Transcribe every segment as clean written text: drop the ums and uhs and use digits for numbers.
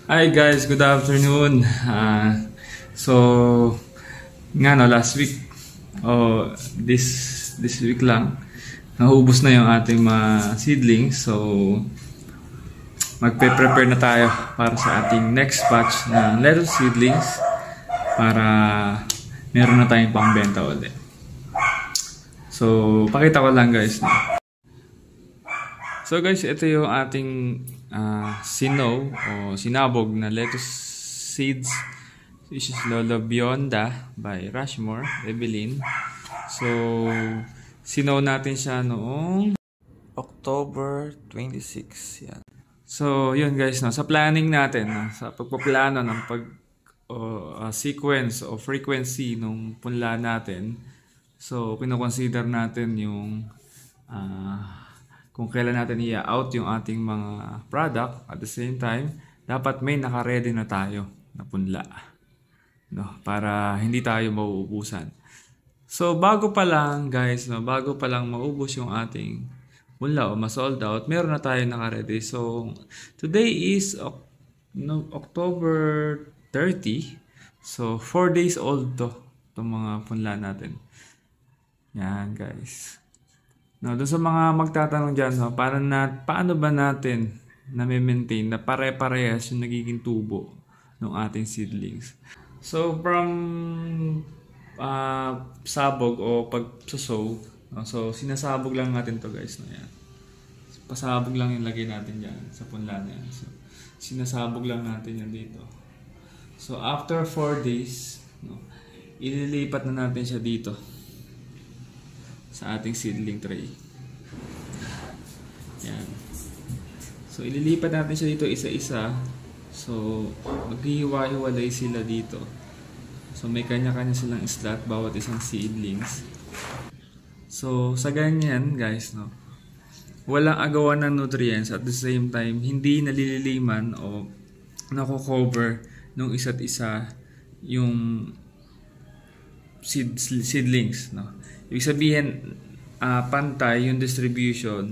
Hi guys, good afternoon. So nga no, last week this week lang naubos na yung ating mga seedlings. So magpe-prepare na tayo para sa ating next batch ng lettuce seedlings para meron na tayong pangbenta ulit. So pakita ko lang guys, no? So guys, ito yung ating sinow o sinabog na lettuce seeds. This is Lolo Bionda by Rushmore, Evelyn. So, sinow natin siya noong October 26. Yan. So, yun guys, no? Sa planning natin, no? Sa pagpaplano ng sequence o frequency ng punla natin. So, kino-consider natin yung kung kailan natin i-out yung ating mga product. At the same time, dapat may naka-ready na tayo na punla, no? Para hindi tayo mauubusan. So, bago pa lang guys, no? Bago pa lang maubos yung ating punla o ma-sold out, meron na tayo naka-ready. So, today is October 30. So, 4 days old itong mga punla natin. Yan guys. No, doon sa mga magtatanong dyan, no, paano ba natin na-maintain na pare-parehas yung nagiging tubo ng ating seedlings? So, from sabog o pagsusow, no, so sinasabog lang natin to guys. No, yan. Pasabog lang yung lagay natin dyan sa punla na yan. So, sinasabog lang natin yan dito. So, after 4 days, no, ililipat na natin siya dito sa ating seedling tray. Yan. So, ililipat natin siya dito isa-isa. So, maghihiwa-hiwalay sila dito. So, may kanya-kanya silang slot bawat isang seedlings. So, sa ganyan, guys, no, walang agawan ng nutrients at the same time, hindi nalililiman o nako-cover ng isa't isa yung seedlings, no. Ibig sabihin, pantay yung distribution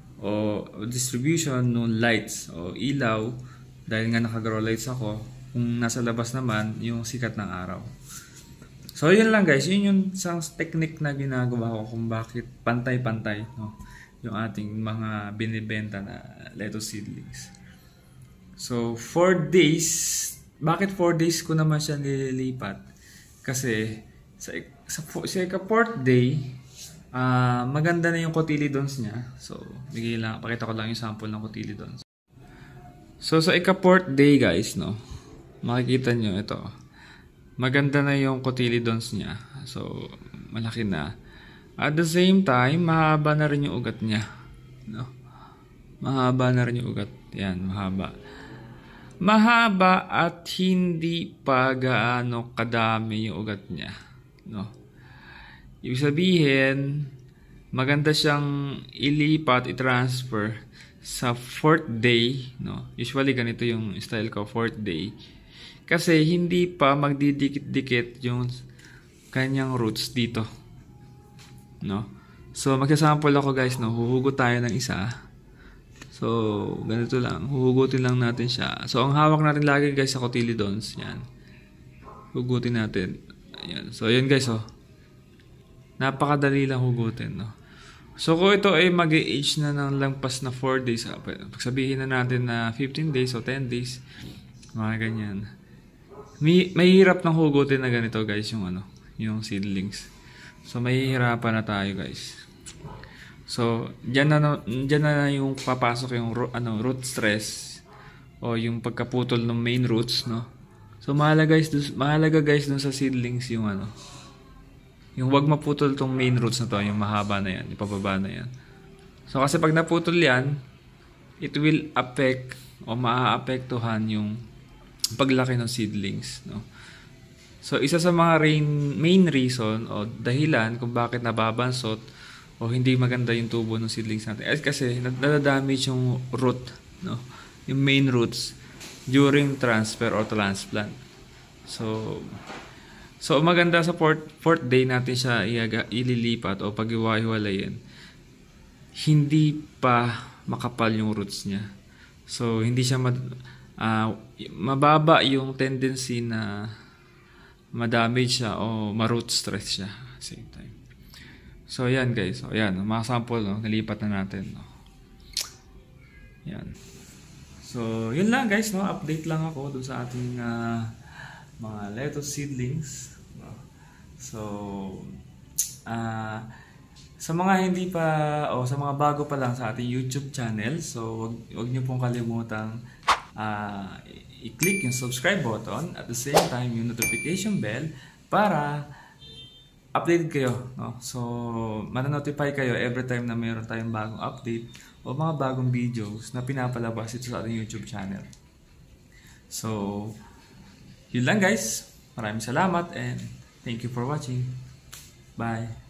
ng lights o ilaw dahil nga naka-grow lights ako. Kung nasa labas naman, yung sikat ng araw. So, yun lang guys. Yun yung isang technique na ginagawa ko kung bakit pantay-pantay, no, yung ating mga binibenta na lettuce seedlings. So, 4 days. Bakit 4 days ko naman siya nililipat? Kasi sa 4th day, maganda na yung cotyledons niya. So, pakita ko lang yung sample ng cotyledons. So, sa 4th day guys, no, makikita nyo ito. Maganda na yung cotyledons niya. So, malaki na. At the same time, mahaba na rin yung ugat niya. No? Mahaba na rin yung ugat. Yan, mahaba. Mahaba at hindi pa gaano kadami yung ugat niya. No? Ibig sabihin, maganda siyang ilipat, i-transfer sa 4th day, no? Usually ganito yung style ko, 4th day. Kasi hindi pa magdidikit-dikit yung kanyang roots dito, no? So magsasample ako guys, no? Huhugot tayo ng isa. So ganito lang, huhugutin lang natin siya. So ang hawak natin lagi guys sa cotyledons, yan. Hugutin natin. Ayan. So, ayan guys, oh. Napakadali lang hugutin, no? So, kung ito ay mag-age na ng lampas na 4 days, pagsabihin na natin na 15 days o 10 days, mga ganyan. Mahihirap ng hugutin na ganito, guys, yung seedlings. So, mahihirapan na tayo, guys. So, dyan na yung papasok yung root stress o yung pagkaputol ng main roots, no? So, mahalaga guys dun sa seedlings yung yung wag maputol tong main roots na to, yung mahaba na yan, yung pababa na yan. So, kasi pag naputol yan, it will affect o maaapektuhan yung paglaki ng seedlings, no? So, isa sa mga main reason o dahilan kung bakit nababansot o hindi maganda yung tubo ng seedlings natin ay kasi nadadamage yung root, no? Yung main roots during transfer or transplant. So maganda sa 4th day natin siya ililipat o pag-iwahiwalayin. Hindi pa makapal yung roots niya. So hindi siya mababa yung tendency na ma-damage siya o ma-root stress siya same time. So yan guys, so yan mga sample, no, nalipat na natin, no. Yan. So yun lang guys, no, update lang ako doon sa ating mga lettuce seedlings, no. So sa mga hindi pa o sa mga bago pa lang sa ating YouTube channel, so wag niyo pong kalimutang i-click yung subscribe button at the same time yung notification bell para updated kayo, no? So ma-notify kayo every time na mayroon tayong bagong update o mga bagong videos na pinapalabas ito sa ating YouTube channel. So yun lang guys, maraming salamat and thank you for watching. Bye.